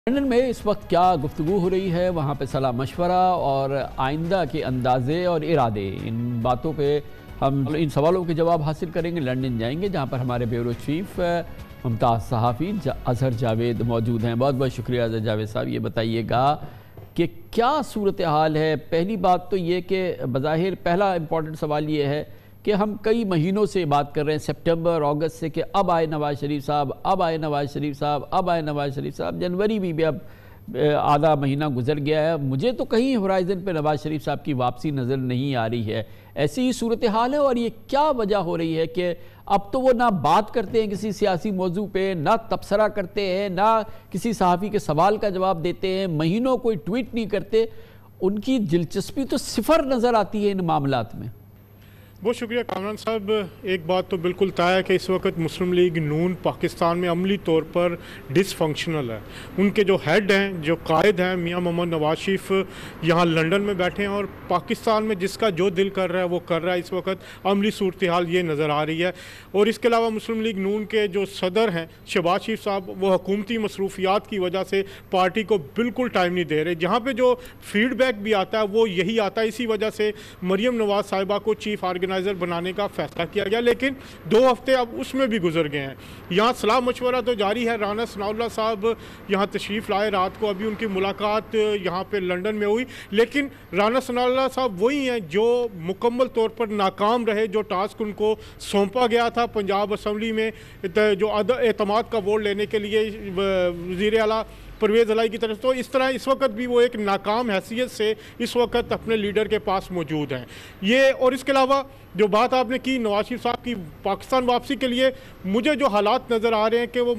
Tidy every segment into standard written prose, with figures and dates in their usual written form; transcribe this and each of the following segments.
London में इस वक्त क्या गुफ्तगू हो रही है, वहाँ पे सलाह मशवरा और आइंदा के अंदाजे और इरादे, इन बातों पे हम इन सवालों के जवाब हासिल करेंगे। लंदन जाएंगे जहाँ पर हमारे ब्यूरो चीफ मुमताज़ सहाफ़ी अज़हर जावेद मौजूद हैं। बहुत बहुत शुक्रिया अज़हर जावेद साहब। ये बताइएगा कि क्या सूरत हाल है। पहली बात तो ये कि बज़ाहिर पहला इम्पॉर्टेंट सवाल ये है कि हम कई महीनों से बात कर रहे हैं, सितंबर अगस्त से, कि अब आए नवाज़ शरीफ साहब, अब आए नवाज़ शरीफ साहब, अब आए नवाज़ शरीफ साहब। जनवरी भी अब आधा महीना गुजर गया है, मुझे तो कहीं होराइज़न पे नवाज़ शरीफ साहब की वापसी नज़र नहीं आ रही है। ऐसी ही सूरत हाल है और ये क्या वजह हो रही है कि अब तो वो ना बात करते हैं किसी सियासी मौजू पे, ना तबसरा करते हैं, ना किसी सहाफ़ी के सवाल का जवाब देते हैं, महीनों कोई ट्वीट नहीं करते। उनकी दिलचस्पी तो सिफर नज़र आती है इन मामलात में। बहुत शुक्रिया कामरान साहब। एक बात तो बिल्कुल तय है कि इस वक्त मुस्लिम लीग नून पाकिस्तान में अमली तौर पर डिसफंक्शनल है। उनके जो हेड हैं, जो कायद हैं, मियां मोहम्मद नवाज शरीफ यहाँ लंदन में बैठे हैं और पाकिस्तान में जिसका जो दिल कर रहा है वो कर रहा है। इस वक्त अमली सूरत हाल ये नज़र आ रही है। और इसके अलावा मुस्लिम लीग नून के जो सदर हैं शहबाज शरीफ साहब, वो हुकूमती मसरूफियात की वजह से पार्टी को बिल्कुल टाइम नहीं दे रहे। जहाँ पर जो फीडबैक भी आता है वो यही आता है। इसी वजह से मरियम नवाज साहिबा को चीफ ऑर्गेनाइजर बनाने का फैसला किया गया, लेकिन 2 हफ्ते अब उसमें भी गुजर गए हैं। यहाँ सलाह मशवरा तो जारी है। राना सनाउल्लाह साहब यहाँ तशरीफ़ लाए, रात को अभी उनकी मुलाकात यहाँ पे लंदन में हुई, लेकिन राना सनाउल्लाह साहब वही हैं जो मुकम्मल तौर पर नाकाम रहे। जो टास्क उनको सौंपा गया था पंजाब असम्बली में जो एतमाद का वोट लेने के लिए वज़ीर आला परवेज़ इलाही की तरफ, तो इस तरह इस वक्त भी वो एक नाकाम हैसियत से इस वक्त अपने लीडर के पास मौजूद हैं ये। और इसके अलावा जो बात आपने की नवाज शरीफ साहब की पाकिस्तान वापसी के लिए, मुझे जो हालात नज़र आ रहे हैं कि वो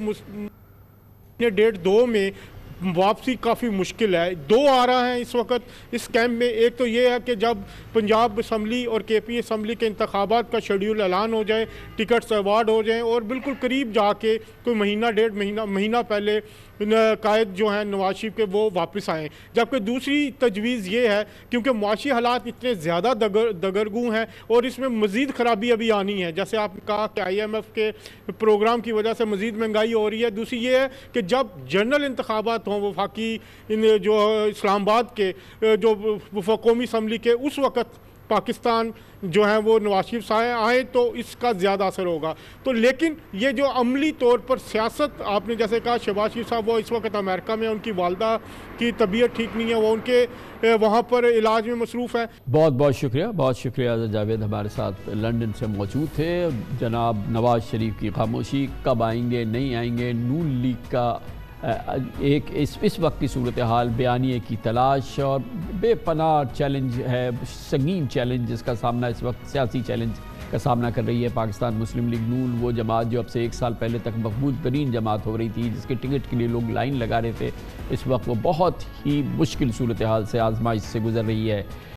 1.2 में वापसी काफ़ी मुश्किल है। 2 आ रहा है इस वक्त इस कैंप में। एक तो ये है कि जब पंजाब असम्बली और KP असम्बली के इंतखाबात का शेड्यूल ऐलान हो जाए, टिकट्स अवार्ड हो जाएं और बिल्कुल करीब जाके कोई महीना 1.5 महीना पहले कायद जो हैं नवाज शरीफ के वो वापस आएँ। जबकि दूसरी तजवीज़ ये है, क्योंकि मुआशी हालात इतने ज़्यादा दगरगू हैं और इसमें मज़ीद ख़राबी अभी आनी है। जैसे आपने कहा कि IMF के प्रोग्राम की वजह से मज़ीद महंगाई हो रही है। दूसरी ये है कि जब जनरल इंतखाबात हों वफाकी जो इस्लामाबाद के जो कौमी असम्बली के, उस वक्त पाकिस्तान जो है वो नवाज शरीफ साहब आए तो इसका ज़्यादा असर होगा। तो लेकिन ये जो अमली तौर पर सियासत, आपने जैसे कहा शहबाज शरीफ साहब वो इस वक्त अमेरिका में, उनकी वालदा की तबीयत ठीक नहीं है, वो उनके वहाँ पर इलाज में मसरूफ़ है। बहुत बहुत शुक्रिया, बहुत शुक्रिया अज़हर जावेद हमारे साथ लंदन से मौजूद थे। जनाब नवाज शरीफ की खामोशी, कब आएंगे नहीं आएंगे, नून लीग का एक इस वक्त की सूरत हाल, बयानिए की तलाश और बेपनाह चैलेंज है, संगीन चैलेंज जिसका सामना इस वक्त सियासी चैलेंज का सामना कर रही है पाकिस्तान मुस्लिम लीग नून। वो जमात जो अब से 1 साल पहले तक मकबूल तरीन जमात हो रही थी, जिसके टिकट के लिए लोग लाइन लगा रहे थे, इस वक्त वो बहुत ही मुश्किल सूरत हाल से, आजमाइश से गुजर रही है।